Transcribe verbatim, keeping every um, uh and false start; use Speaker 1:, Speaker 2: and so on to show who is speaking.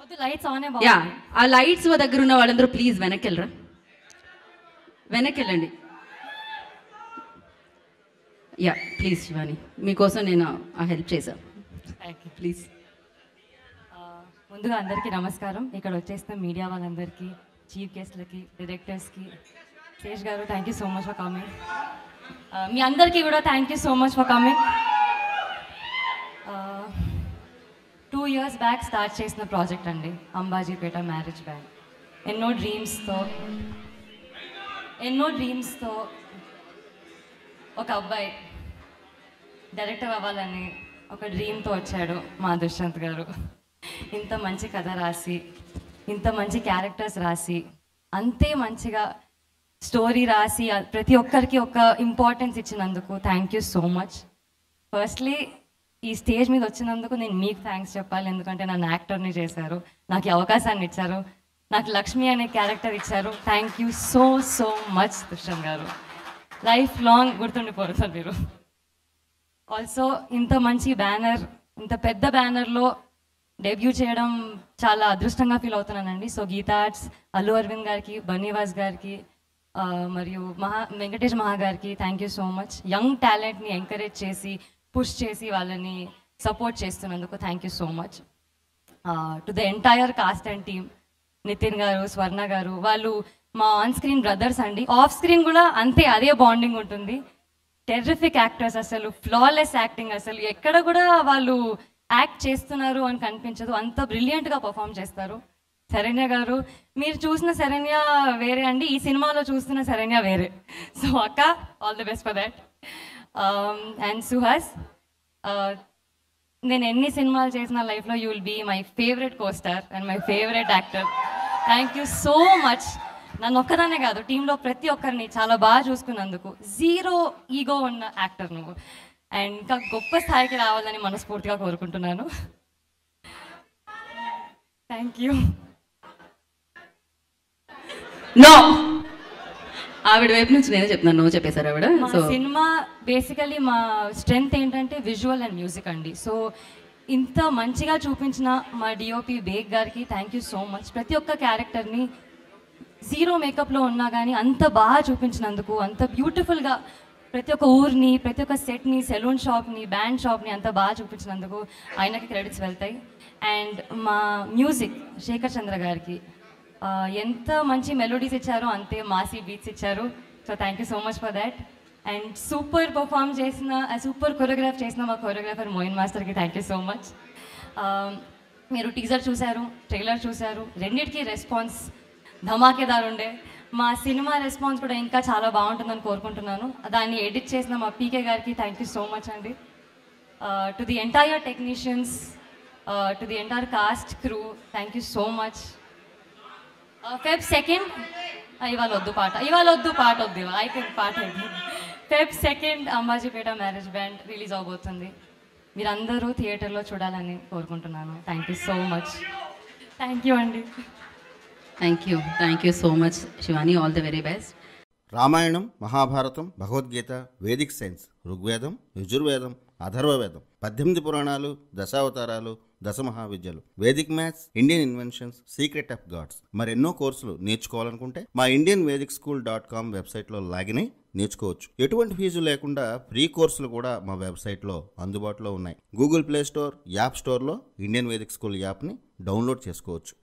Speaker 1: Lights on
Speaker 2: యా ఆ lights దగ్గర ఉన్న వాళ్ళందరూ ప్లీజ్ వెనక్కి వెళ్ళరా, వెనక్కి వెళ్ళండి. యా ప్లీజ్ శివాని, మీకోసం నేను ఆ హెల్ప్ చేశాను. ప్లీజ్.
Speaker 1: ముందుగా అందరికీ నమస్కారం. ఇక్కడ వచ్చేసిన మీడియా వాళ్ళందరికీ, చీఫ్ గెస్ట్లకి, డైరెక్టర్స్కి, Sesh garu thank you so much for coming. మీ అందరికీ కూడా thank you so much for coming. Two years back start చేసిన ప్రాజెక్ట్ అండి అంబాజీపేట మ్యారేజ్ బ్యాండ్. ఎన్నో డ్రీమ్స్తో ఎన్నో డ్రీమ్స్తో ఒక అబ్బాయి డైరెక్టర్ అవ్వాలని ఒక డ్రీమ్తో వచ్చాడు మా దుష్యంత్ గారు. ఇంత మంచి కథ రాసి, ఇంత మంచి క్యారెక్టర్స్ రాసి, అంతే మంచిగా స్టోరీ రాసి ప్రతి ఒక్కరికి ఒక ఇంపార్టెన్స్ ఇచ్చినందుకు thank you so much. Firstly ఈ స్టేజ్ మీద వచ్చినందుకు నేను మీకు థ్యాంక్స్ చెప్పాలి, ఎందుకంటే నన్ను యాక్టర్ని చేశారు, నాకు ఈ అవకాశాన్ని ఇచ్చారు, నాకు లక్ష్మి అనే క్యారెక్టర్ ఇచ్చారు. Thank you so so much Dushyant garu. Life long గుర్తుండిపోతారు మీరు. ఆల్సో ఇంత మంచి బ్యానర్, ఇంత పెద్ద బ్యానర్లో డెబ్యూ చేయడం చాలా అదృష్టంగా ఫీల్ అవుతున్నానండి. సో గీతా ఆర్ట్స్, అల్లు అరవింద్ గారికి, బన్నీవాస్ గారికి, మరియు మహా వెంకటేష్ మహా గారికి thank you so much. Young టాలెంట్ని ఎంకరేజ్ చేసి, పుష్ చేసి వాళ్ళని సపోర్ట్ చేస్తున్నందుకు thank you so much. To the entire cast and team, Nithin garu, Swarna garu, వాళ్ళు మా ఆన్ స్క్రీన్ బ్రదర్స్ అండి. ఆఫ్ స్క్రీన్ కూడా అంతే, అదే బాండింగ్ ఉంటుంది. టెర్రిఫిక్ యాక్టర్స్, అసలు ఫ్లాలెస్ యాక్టింగ్, అసలు ఎక్కడ కూడా వాళ్ళు యాక్ట్ చేస్తున్నారు అని కనిపించదు, అంత బ్రిలియంట్గా పర్ఫామ్ చేస్తారు. శరణ్య గారు, మీరు చూసిన శరణ్య వేరే అండి, ఈ సినిమాలో చూస్తున్న శరణ్య వేరే. సో అక్క, all the best for that. And Suhas, నేను ఎన్ని సినిమాలు చేసిన లైఫ్లో you will be my favourite costar and my favourite actor. Thank you so much. నన్ను ఒక్కదానే కాదు, టీంలో ప్రతి ఒక్కరిని చాలా బాగా చూసుకున్నందుకు. జీరో ఈగో ఉన్న యాక్టర్ నువ్వు, అండ్ ఇంకా గొప్ప స్థాయికి రావాలని మనస్ఫూర్తిగా కోరుకుంటున్నాను. Thank you.
Speaker 2: నో, ఆవిడ వైపు నుంచి నేనే చెప్తున్నాను, నువ్వు చెప్పేశారు ఆవిడ.
Speaker 1: సో సినిమా బేసికలీ మా స్ట్రెంగ్త్ ఏంటంటే విజువల్ అండ్ మ్యూజిక్ అండి. సో ఇంత మంచిగా చూపించిన మా డిఓపి బేగ్ గారికి థ్యాంక్ యూ సో మచ్. ప్రతి ఒక్క క్యారెక్టర్ని జీరో మేకప్లో ఉన్నా కానీ అంత బాగా చూపించినందుకు, అంత బ్యూటిఫుల్గా ప్రతి ఒక్క ఊరిని, ప్రతి ఒక్క సెట్ని, సెలూన్ షాప్ని, బ్యాండ్ షాప్ని అంత బాగా చూపించినందుకు ఆయనకి క్రెడిట్స్ వెళ్తాయి. అండ్ మా మ్యూజిక్ శేఖర్ చంద్ర గారికి ఎంత మంచి మెలోడీస్ ఇచ్చారో అంతే మాసీ బీట్స్ ఇచ్చారు. So thank you so much for that. And super perform చేసిన, సూపర్ కొరియోగ్రాఫ్ చేసిన మా కొరియోగ్రాఫర్ మోయిన్ మాస్టర్కి థ్యాంక్ యూ సో మచ్. మీరు టీజర్ చూశారు, ట్రైలర్ చూశారు, రెండింటికి రెస్పాన్స్ ధమాకేదారు ఉండే. మా సినిమా రెస్పాన్స్ కూడా ఇంకా చాలా బాగుంటుందని కోరుకుంటున్నాను. దాన్ని ఎడిట్ చేసిన మా పీకే గారికి థ్యాంక్ యూ సో మచ్ అండి. To the entire technicians, to the entire cast crew, thank you so much. Feb second ఇవాళ వద్దు పాట, ఇవాళ వద్దు పాట వద్దు, అయిపోయింది పాట అయిపోయింది. Feb second Ambajipeta marriage band release అవబోతుంది. మీరందరూ థియేటర్లో చూడాలని కోరుకుంటున్నాను. Thank you so much. Thank you అండి.
Speaker 2: Thank you thank you so much Shivani, all the very best.
Speaker 3: Ramayanam, Mahabharatam, Bhagavad Gita, Vedic science, Rigvedam, Yajurvedam, Atharvavedam, పద్దెనిమిది పురాణాలు, దశావతారాలు, దశమహావిద్యలు, Vedic maths, Indian inventions, secret of gods, మరెన్నో కోర్సులు నేర్చుకోవాలనుకుంటే మా Indian Vedic school dot com వెబ్సైట్లో లాగిన్ అయి నేర్చుకోవచ్చు. ఎటువంటి ఫీజు లేకుండా ఫ్రీ కోర్సులు కూడా మా వెబ్సైట్లో అందుబాటులో ఉన్నాయి. గూగుల్ ప్లే స్టోర్, యాప్ స్టోర్లో ఇండియన్ వేదిక్ స్కూల్ యాప్ని డౌన్లోడ్ చేసుకోవచ్చు.